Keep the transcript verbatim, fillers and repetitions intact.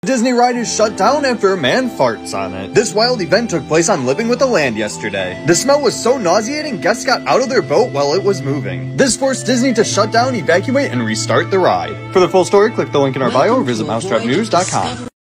Disney ride is shut down after a man farts on it. This wild event took place on Living with the Land yesterday. The smell was so nauseating, guests got out of their boat while it was moving. This forced Disney to shut down, evacuate, and restart the ride. For the full story, click the link in our bio or visit mousetrap news dot com.